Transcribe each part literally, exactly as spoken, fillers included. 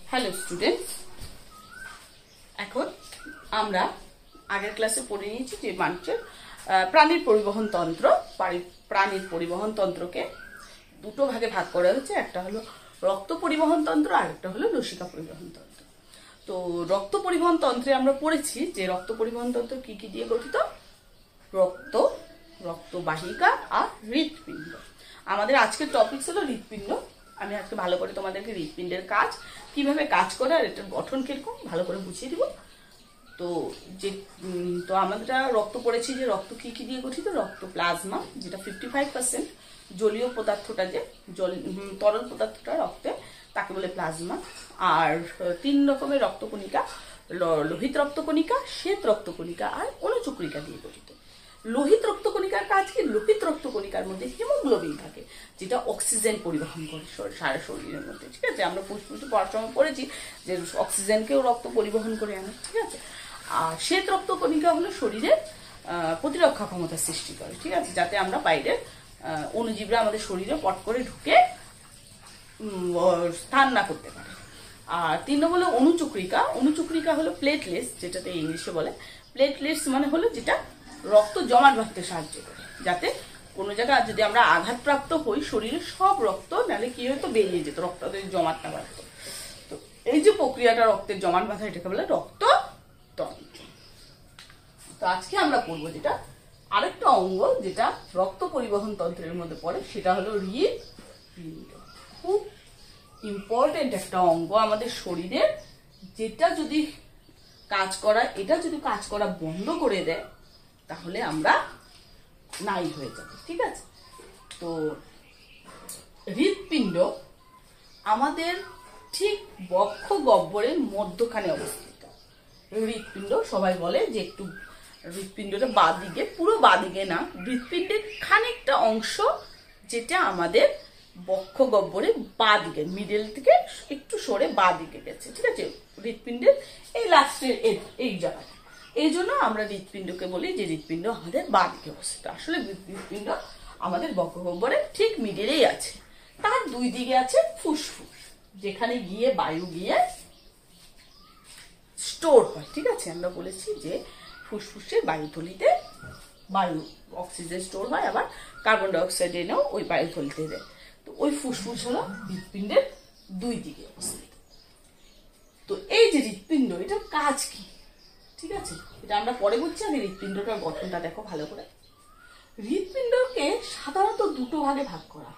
Hello students, এখন আমরা আগের ক্লাসে পড়ে নিয়েছি যে মানুষের প্রাণীর পরিবহন তন্ত্র। প্রাণীর পরিবহন তন্ত্রকে দুটো ভাগে ভাগ করা হয়েছে, একটা হলো রক্ত পরিবহন তন্ত্র আর একটা হলো লসিকা পরিবহন তন্ত্র। তো রক্ত পরিবহন তন্ত্রে আমরা পড়েছি যে রক্ত পরিবহন তন্ত্র কি কি দিয়ে গঠিত, রক্ত, রক্তবাহিকা আর হৃৎপিণ্ড। আমাদের আজকের টপিক হলো হৃৎপিণ্ড। আমি আজকে ভালো করে তোমাদেরকে হৃৎপিণ্ডের কাজ কিভাবে কাজ করে আর এটার গঠন কিরকম ভালো করে বুঝিয়ে দিব। তো যে তো আমরা রক্ত পড়েছি যে রক্ত কি কি দিয়ে গঠিত, রক্ত প্লাজমা যেটা ফিফটি ফাইভ পার্সেন্ট জলীয় পদার্থটা, যে জল তরল পদার্থটা রক্তে, তাকে বলে প্লাজমা। আর তিন রকমের রক্তকণিকা, লোহিত রক্তকণিকা, শ্বেত রক্তকণিকা আর অনুচক্রিকা দিয়ে গঠিত। লোহিত রক্তকণিকার কাজ কি, লোহিত রক্তকণিকার মধ্যে হিমোগ্লোবিন থাকে যেটা অক্সিজেন পরিবহন করে সারা শরীরের মধ্যে, ঠিক আছে। আমরা ফুসফুসে পড়ার সময় পড়েছি যে অক্সিজেনকেও রক্ত পরিবহন করে আনে, ঠিক আছে। আর শ্বেত রক্তকণিকা হলো শরীরের প্রতিরক্ষা ক্ষমতা সৃষ্টি করে, ঠিক আছে, যাতে আমরা বাইরের অণুজীবরা আমাদের শরীরে পট করে ঢুকে স্থান না করতে পারে। আর তিন নম্বর হলো অনুচক্রিকা। অনুচক্রিকা হলো প্লেটলেটস, যেটাতে ইংলিশে বলে প্লেটলেটস, মানে হলো যেটা রক্ত জমাট বাঁধতে সাহায্য করে, যাতে কোনো জায়গায় যদি আমরা আঘাতপ্রাপ্ত হই শরীরের সব রক্ত নাহলে কি হয়তো বেরিয়ে যেত, রক্ত জমাট না বাঁধত। তো এই যে প্রক্রিয়াটা রক্তের জমাট বাঁধা, এটাকে বলে রক্ততন্ত্র। তো আজকে আমরা পড়বো যেটা আরেকটা অঙ্গ যেটা রক্ত পরিবহন তন্ত্রের মধ্যে পড়ে, সেটা হলো হৃৎপিণ্ড। খুব ইম্পর্টেন্ট একটা অঙ্গ আমাদের শরীরের, যেটা যদি কাজ করা এটা যদি কাজ করা বন্ধ করে দেয় তাহলে আমরা নাই হয়ে যাবে, ঠিক আছে। তো হৃৎপিণ্ড আমাদের ঠিক বক্ষ গহ্বরের মধ্যখানে অবস্থিত। হৃৎপিণ্ড সবাই বলে যে একটু হৃৎপিণ্ডটা বাঁ দিকে, পুরো বাঁ দিকে না, হৃৎপিণ্ডের খানিকটা অংশ যেটা আমাদের বক্ষ গহ্বরের বাঁ দিকে, মিডল থেকে একটু সরে বাঁ দিকে গেছে, ঠিক আছে, হৃৎপিণ্ডের এই লাস্টের এই জায়গাটা। এই জন্য আমরা হৃৎপিণ্ডকে বলি যে হৃৎপিণ্ড আমাদের বাঁ দিকে অবস্থিত। আসলে হৃৎপিণ্ড আমাদের বক্ষ গহ্বরের ঠিক মিডলেই আছে। তার দুই দিকে আছে ফুসফুস, যেখানে গিয়ে বায়ু গিয়ে স্টোর হয়, ঠিক আছে। আমরা বলেছি যে ফুসফুসের বায়ুথলিতে বায়ু অক্সিজেন স্টোর হয়, আবার কার্বন ডাইঅক্সাইড এনেও ওই বায়ুথলিতে দেয়। তো ওই ফুসফুস হলো হৃৎপিণ্ডের দুই দিকে অবস্থিত। তো এই যে হৃৎপিণ্ড, এটার কাজ কি, ঠিক আছে, এটা আমরা পরে বুঝছি। আগে হৃৎপিণ্ডটার গঠনটা দেখো ভালো করে। হৃৎপিণ্ডকে সাধারণত দুটো ভাগে ভাগ করা,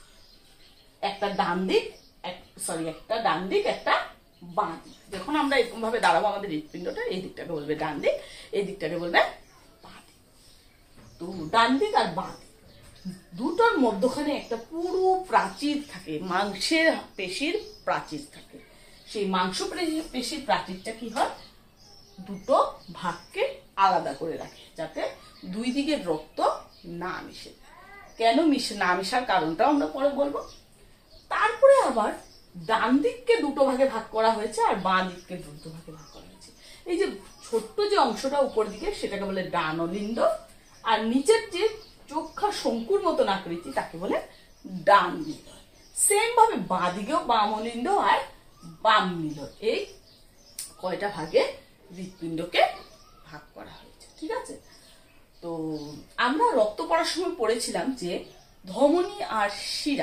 একটা ডান দিক, সরি একটা ডান দিক, একটা বাঁ দিক। যখন আমরা এরকম ভাবে দাঁড়াবো আমাদের হৃৎপিণ্ডটা, এই দিকটাকে বলবে ডান দিক, এই দিকটাকে বলবে বাঁ দিক। তো ডান দিক আর বাঁ দিক দুটোর মধ্যখানে একটা পুরো প্রাচীর থাকে, মাংসের পেশির প্রাচীর থাকে। সেই মাংস পেশির প্রাচীরটা কি হয়, দুটো ভাগকে আলাদা করে রাখে, যাতে দুই দিকের রক্ত না মিশে। কেন মিশে না মিশার কারণটাও আমরা পরে বলবো। তারপরে আবার ডান দিককে দুটো ভাগে ভাগ করা হয়েছে আর বাঁ দিককে দুটো ভাগে ভাগ করা হয়েছে। এই যে ছোট্ট যে অংশটা উপর দিকে সেটাকে বলে ডানলিন্দ, আর নিচের যে চোখা শঙ্কুর মতন আকৃতি তাকে বলে ডান লিন্দ। সেম ভাবে বাঁ দিকেও বামলিন্দ আর বাম লিন্দ, এই কয়টা ভাগে হৃৎপিণ্ডকে ভাগ করা হয়েছে, ঠিক আছে। তো আমরা রক্ত পড়ার সময় পড়েছিলাম যে ধমনী আর শিরা,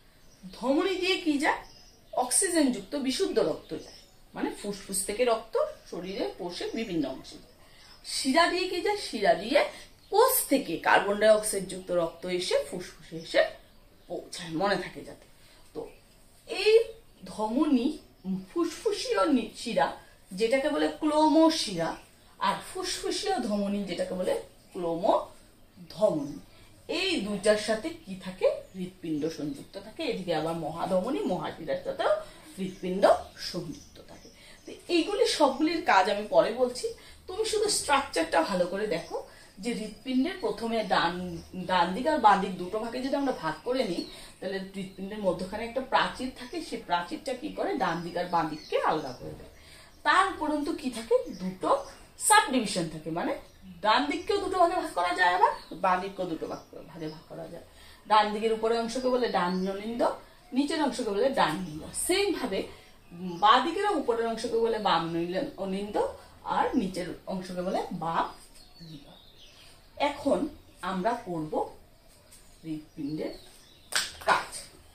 ধমনী দিয়ে কি যায়, অক্সিজেন যুক্ত বিশুদ্ধ রক্ত যায়, মানে ফুসফুস থেকে রক্ত শরীরে কোষে বিভিন্ন অংশে। শিরা দিয়ে কি যায়, শিরা দিয়ে কোষ থেকে কার্বন ডাই অক্সাইড যুক্ত রক্ত এসে ফুসফুসে এসে পৌঁছায়, মনে থাকে যাতে। তো এই ধমনী, ফুসফুসীয় শিরা যেটাকে বলে ক্লোমো শিরা, আর ফুসফুসীয় ধমনী যেটাকে বলে ক্লোমো ধমনী, এই দুইটার সাথে কি থাকে, হৃৎপিণ্ড সংযুক্ত থাকে। এদিকে আবার মহাধমনী, মহাশিরার সাথেও হৃৎপিণ্ড সংযুক্ত থাকে। তো এইগুলি সবগুলির কাজ আমি পরে বলছি, তুমি শুধু স্ট্রাকচারটা ভালো করে দেখো যে হৃৎপিণ্ডের প্রথমে ডান ডান দিক আর বাঁ দিক দুটো ভাগে যদি আমরা ভাগ করে নিই, তাহলে হৃৎপিণ্ডের মধ্যখানে একটা প্রাচীর থাকে, সেই প্রাচীরটা কি করে ডান দিক আর বাঁ দিককে আলাদা করে দেয়। তার উপরন্তু কি থাকে, দুটো সাব ডিভিশন থাকে, মানে ডান দিককেও দুটো ভাগে ভাগ করা যায়, আবার বাঁ দিককেও দুটো ভাগে ভাগ করা যায়। ডান দিকের উপরের অংশকে বলে ডানলিন্দ, নিচের অংশকে বলে ডানলিন্দ। সেম ভাবে বাঁ দিকের উপরের অংশকে বলে বাম অলিন্দ আর নিচের অংশকে বলে বাম লিঙ্গ। এখন আমরা করব হৃৎপিণ্ডের কাজ।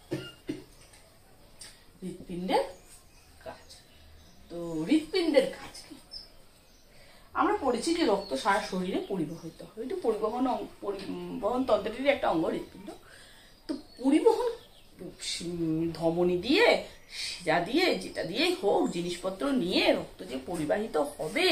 হৃৎপিণ্ডের কাজ তো হৃৎপিণ্ডের কাজ কি? আমরা পড়েছি যে রক্ত সারা শরীরে পরিবহিত হয়, এটা পরিবহন পরিবহন তন্ত্রেরই একটা অঙ্গ হৃৎপিণ্ড। তো পরিবহন ধমনী দিয়ে, শিরা দিয়ে, যেটা দিয়ে হোক জিনিসপত্র নিয়ে রক্ত যে পরিবাহিত হবে,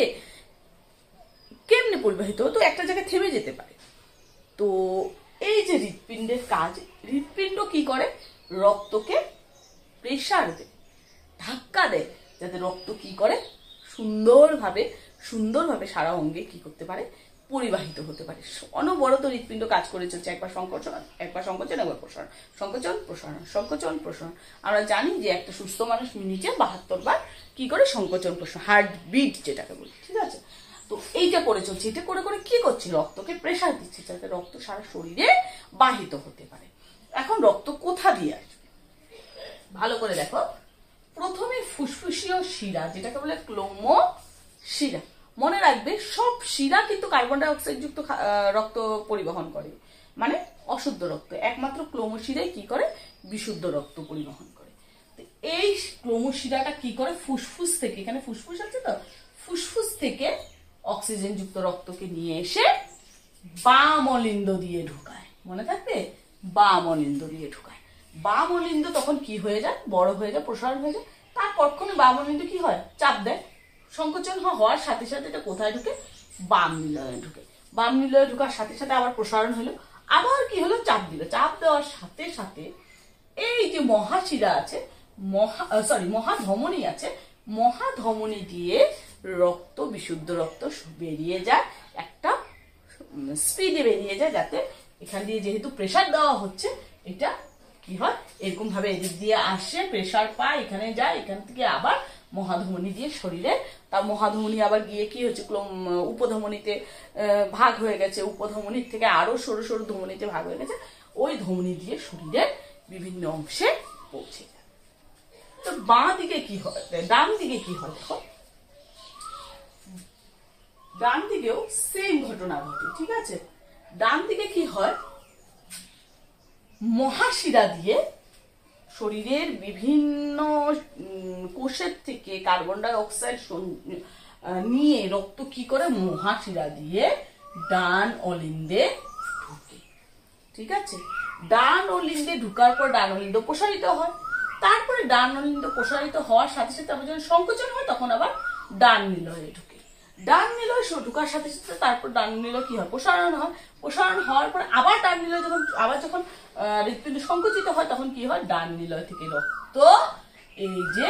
কেমনে পরিবাহিত হবে? তো একটা জায়গায় থেমে যেতে পারে। তো এই যে হৃৎপিণ্ডের কাজ, হৃৎপিণ্ড কি করে? রক্তকে প্রেসার দেয়, ধাক্কা দেয়, যাতে রক্ত কি করে সুন্দরভাবে সুন্দরভাবে সারা অঙ্গে কি করতে পারে? পরিবাহিত হতে পারে। অনবরত হৃৎপিণ্ড কাজ করে চলছে, একবার সংকোচন একবার সংকোচন একবার প্রসারণ, সংকোচন প্রসারণ, সংকোচন প্রসারণ। আমরা জানি যে একটা সুস্থ মানুষ মিনিটে বাহাত্তর বার কি করে সংকোচন প্রসারণ, হার্ট বিট যেটাকে বলি, ঠিক আছে? তো এইটা করে চলছে, এটা করে করে কি করছে? রক্তকে প্রেসার দিচ্ছে যাতে রক্ত সারা শরীরে বাহিত হতে পারে। এখন রক্ত কোথা দিয়ে আসবে ভালো করে দেখো। প্রথমে ফুসফুসীয় শিরা, যেটাকে বলে ক্লোম শিরা। মনে রাখবে সব শিরা কিন্তু কার্বন ডাই অক্সাইড যুক্ত রক্ত পরিবহন করে, মানে অশুদ্ধ রক্ত। একমাত্র ক্লোম শিরাই কি করে? বিশুদ্ধ রক্ত পরিবহন করে। তো এই ক্লোম শিরাটা কি করে? ফুসফুস থেকে, এখানে ফুসফুস আছে তো, ফুসফুস থেকে অক্সিজেন যুক্ত রক্তকে নিয়ে এসে বাম অলিন্দ দিয়ে ঢুকায়। মনে থাকবে? বাম অলিন্দ দিয়ে ঢুকায়। বাম অলিন্দ তখন কি হয়ে যায়? বড় হয়ে যায়, প্রসারণ হয়ে যায়। তারপরক্ষণে বাম অলিন্দ কি হয়? চাপ দেয়। সংকোচন হওয়ার সাথে সাথে এটা কোথায় ঢুকে? বাম নিলয়ে ঢুকে। বাম নিলয়ে ঢুকার সাথে সাথে আবার প্রসারণ হলো, আবার কি হলো? চাপ দিল। চাপ দেওয়ার সাথে সাথে এই যে মহাশিরা আছে, মহা সরি মহাধমনী আছে, মহাধমনী দিয়ে রক্ত, বিশুদ্ধ রক্ত বেরিয়ে যায়, একটা স্পিডে বেরিয়ে যায়, যাতে এখান দিয়ে যেহেতু প্রেসার দেওয়া হচ্ছে, এটা কি হয়? এরকম ভাবে এদিক দিয়ে আসে, প্রেসার পায়, এখানে যায়, এখান থেকে আবার মহাধমনী দিয়ে শরীরে, তার মহাধমনী আবার গিয়ে কি হচ্ছে? উপধমনীতে ভাগ হয়ে গেছে, উপধমনীর থেকে আরো সরু সরু ধমনীতে ভাগ হয়ে গেছে, ওই ধমনী দিয়ে শরীরের বিভিন্ন অংশে পৌঁছে যায়। তো বাঁ দিকে কি হয়? ডান দিকে কি হয়? দেখো, ডান দিকেও সেম ঘটনা ঘটে, ঠিক আছে? ডান দিকে কি হয়? মহাশিরা দিয়ে শরীরের বিভিন্ন কোষের থেকে কার্বন ডাই অক্সাইড নিয়ে রক্ত কি করে? মহাশিরা দিয়ে ডান অলিন্দে ঢুকে, ঠিক আছে? ডান অলিন্দে ঢুকার পর ডান অলিন্দ প্রসারিত হয়। তারপরে ডান অলিন্দ প্রসারিত হওয়ার সাথে সাথে আবার যখন সংকোচন হয়, তখন আবার ডান নিলয়ে ঢুকে। ডান নিলয় ঢুকার সাথে সাথে তারপর ডান নিলয় কি হয়? প্রসারণ হয়। প্রসারণ হওয়ার পর আবার ডান নিলয় যখন আবার যখন হৃৎপিণ্ড সংকুচিত হয়, তখন কি হয়? ডান নিলয় থেকে রক্ত এই যে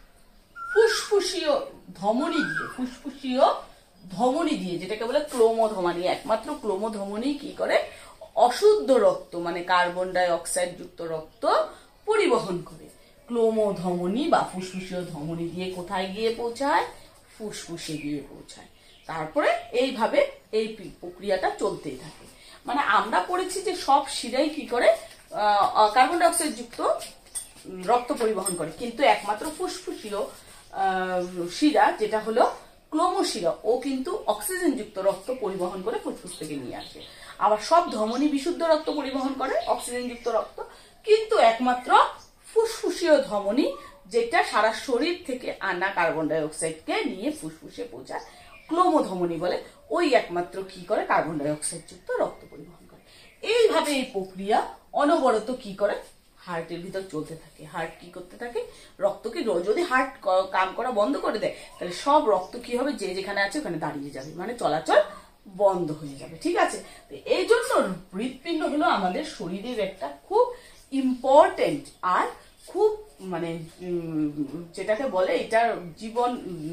ফুসফুসীয় ধমনী দিয়ে, ফুসফুসীয় ধমনী দিয়ে, যেটাকে বলে ক্লোমধমনী, একমাত্র ক্লোমধমনী কি করে? অশুদ্ধ রক্ত, মানে কার্বন ডাই অক্সাইড যুক্ত রক্ত পরিবহন করে। ক্লোমধমনী বা ফুসফুসীয় ধমনী দিয়ে কোথায় গিয়ে পৌঁছায়? ফুসফুসে গিয়ে পৌঁছায়। তারপরে এইভাবে এই প্রক্রিয়াটা চলতেই থাকে। মানে আমরা পড়েছি যে সব শিরাই কি করে? কার্বন ডাই অক্সাইড যুক্ত রক্ত পরিবহন করে, কিন্তু একমাত্র ফুসফুসীয় শিরা, যেটা হলো ক্লোমশিরা, ও কিন্তু অক্সিজেন যুক্ত রক্ত পরিবহন করে ফুসফুস থেকে নিয়ে আসে। আবার সব ধমনী বিশুদ্ধ রক্ত পরিবহন করে, অক্সিজেন যুক্ত রক্ত, কিন্তু একমাত্র ফুসফুসীয় ধমনী, যেটা সারা শরীর থেকে আনা কার্বন ডাই অক্সাইডকে নিয়ে ফুসফুসে পৌঁছায়, ক্লোমধমনী বলে, ওই একমাত্র কি করে? কার্বন ডাই অক্সাইড যুক্ত রক্ত পরিবহন করে। এইভাবে এই প্রক্রিয়া অনবরত কি করে? হার্টের ভিতর চলতে থাকে। হার্ট কি করতে থাকে? রক্তকে, যদি হার্ট কাম করা বন্ধ করে দেয়, তাহলে সব রক্ত কি হবে? যে যেখানে আছে ওখানে দাঁড়িয়ে যাবে, মানে চলাচল বন্ধ হয়ে যাবে, ঠিক আছে? এই জন্য হৃৎপিণ্ড হলো আমাদের শরীরের একটা খুব ইম্পর্টেন্ট আর খুব মানে যেটাকে বলে এটা জীবন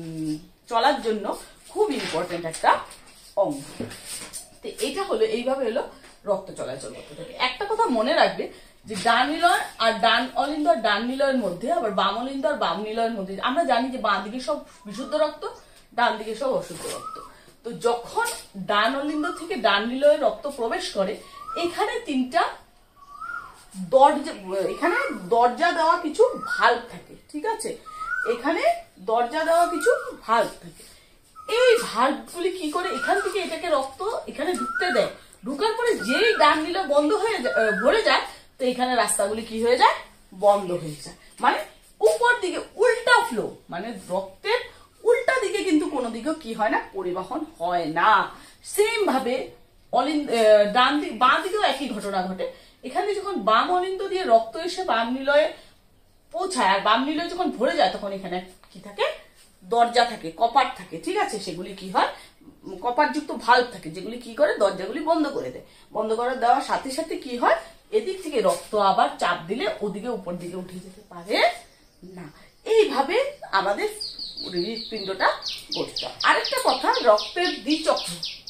চলার জন্য খুব ইম্পর্টেন্ট একটা অঙ্গ। তো এটা হলো এইভাবে হলো রক্ত চলাচল করতে থাকে। একটা কথা মনে রাখবে যে ডান নিলয় আর ডান অলিন্দ আর ডান নিলয়ের মধ্যে, আবার বাম অলিন্দ আর বাম নিলয়ের মধ্যে আমরা জানি যে বাঁ দিকে সব বিশুদ্ধ রক্ত, ডান দিকে সব অশুদ্ধ রক্ত। তো যখন ডান অলিন্দ থেকে ডান নিলয়ে রক্ত প্রবেশ করে, এখানে তিনটা দরজা, এখানে দরজা দেওয়া কিছু ভাল্ব থাকে, ঠিক আছে? এখানে দরজা দেওয়া কিছু ভাল্ব থাকে। এই ভাল্বগুলি কি করে এখান থেকে এটাকে রক্ত এখানে ঢুকতে দেয়, ঢুকার পরে যেই ডান নিলে বন্ধ হয়ে ভরে যায়, তো এখানে রাস্তাগুলি কি হয়ে যায়, বন্ধ হয়ে যায়। মানে উপর দিকে উল্টা ফ্লো, মানে রক্তের উল্টা দিকে কিন্তু কোনো দিকেও কি হয় না, পরিবহন হয় না। সেম ভাবে ডান দিক বাঁ দিকেও একই ঘটনা ঘটে। এখানে যখন বাম অলিন্দ দিয়ে রক্ত এসে বাম নিলয়ে পৌঁছায় আর বাম নিলয় যখন ভরে যায়, তখন এখানে কি থাকে, দরজা থাকে, কপাট থাকে, ঠিক আছে। সেগুলি কি হয়, কপাট যুক্ত ভাল্ব থাকে, যেগুলি কি করে দরজাগুলি বন্ধ করে দেয়। বন্ধ করে দেওয়ার সাথে সাথে কি হয়, এদিক থেকে রক্ত আবার চাপ দিলে ওদিকে উপর দিকে উঠে যেতে পারে না। এইভাবে আমাদের হৃৎপিণ্ডটা গঠিত। আরেকটা কথা, রক্তের দ্বিচক্র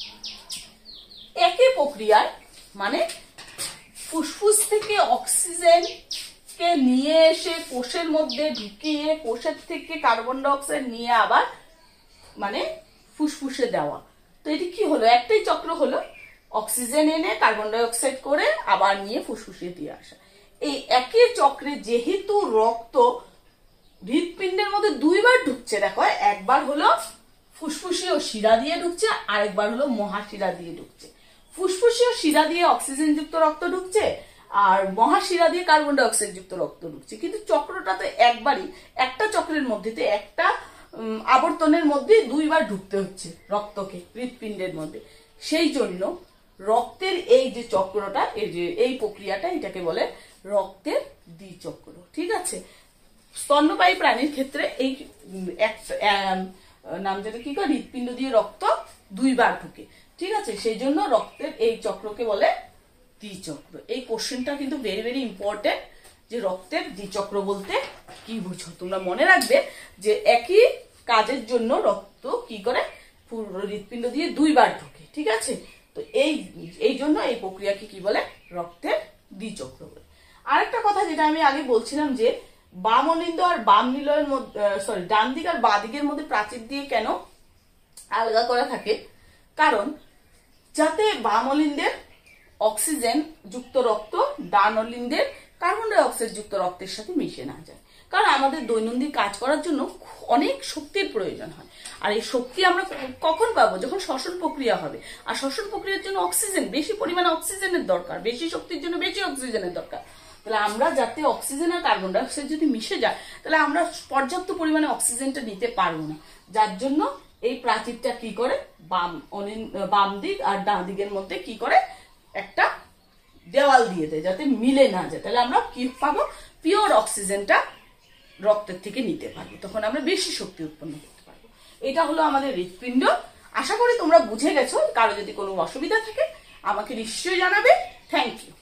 একই প্রক্রিয়ায়, মানে ফুসফুস থেকে অক্সিজেন কে নিয়ে এসে কোষের মধ্যে ঢুকিয়ে কোষের থেকে কার্বন ডাই অক্সাইড নিয়ে আবার মানে ফুসফুসে দেওয়া। তো এটি কি হলো, একটাই চক্র হলো, অক্সিজেন এনে কার্বন ডাই অক্সাইড করে আবার নিয়ে ফুসফুসে দিয়ে আসা। এই একই চক্রে যেহেতু রক্ত হৃৎপিণ্ডের মধ্যে দুইবার ঢুকছে, দেখো একবার হলো ফুসফুসীয় শিরা দিয়ে ঢুকছে, আরেকবার হলো মহাশিরা দিয়ে ঢুকছে। ফুসফুসীয় শিরা দিয়ে অক্সিজেন যুক্ত রক্ত ঢুকছে, আর মহাশিরা দিয়ে কার্বন ডাই অক্সাইড যুক্ত রক্ত ঢুকছে। কিন্তু চক্রটা তো একবারই, একটা চক্রের মধ্যে একটা আবর্তনের মধ্যে দুইবার ঢুকতে হচ্ছে রক্তকে হৃৎপিণ্ডের মধ্যে। সেই জন্য রক্তের এই যে চক্রটা, এই যে এই প্রক্রিয়াটা, এটাকে বলে রক্তের দ্বিচক্র, ঠিক আছে। স্তন্যপায়ী প্রাণীর ক্ষেত্রে এই নাম যেটা কি করে, হৃৎপিণ্ড দিয়ে রক্ত দুইবার ঢুকে, ঠিক আছে। সেই জন্য রক্তের এই চক্রকে বলে দ্বিচক্র। এই কোশ্চেনটা কিন্তু ভেরি ভেরি ইম্পর্টেন্ট, যে রক্তের দ্বিচক্র বলতে কি বুঝো। তোমরা মনে রাখবে যে একই কাজের জন্য রক্ত কি করে হৃৎপিণ্ড দিয়ে দুইবার ঢোকে, ঠিক আছে। তো এই এই জন্য এই প্রক্রিয়াকে কি বলে, রক্তের দ্বিচক্র বলে। আরেকটা কথা যেটা আমি আগে বলছিলাম, যে বাম অলিন্দ আর বাম নিলয়ের মধ্যে, সরি ডান দিক আর বাঁ দিকের মধ্যে প্রাচীর দিয়ে কেন আলগা করা থাকে, কারণ যাতে বাম অলিন্দের অক্সিজেন যুক্ত রক্ত ডান অলিন্দের কার্বন ডাই অক্সাইড যুক্ত রক্তের সাথে মিশে না যায়। কারণ আমাদের দৈনন্দিন কাজ করার জন্য অনেক শক্তির প্রয়োজন হয়, আর এই শক্তি আমরা কখন পাবো, যখন শ্বসন প্রক্রিয়া হবে। আর শ্বসন প্রক্রিয়ার জন্য অক্সিজেন, বেশি পরিমাণে অক্সিজেনের দরকার, বেশি শক্তির জন্য বেশি অক্সিজেনের দরকার। তাহলে আমরা যাতে অক্সিজেন আর কার্বন ডাই অক্সাইড যদি মিশে যায়, তাহলে আমরা পর্যাপ্ত পরিমাণে অক্সিজেনটা নিতে পারবো না। যার জন্য এই প্রাচীরটা কি করে, বাম বাম দিক আর ডান দিকের মধ্যে কি করে একটা দেওয়াল দিয়ে দেয়, যাতে মিলে না যায়। তাহলে আমরা কি পাবো, পিওর অক্সিজেনটা রক্তের থেকে নিতে পারবো, তখন আমরা বেশি শক্তি উৎপন্ন করতে পারবো। এটা হলো আমাদের হৃৎপিণ্ড। আশা করি তোমরা বুঝে গেছো। কারো যদি কোনো অসুবিধা থাকে আমাকে নিশ্চয়ই জানাবে। Thank you.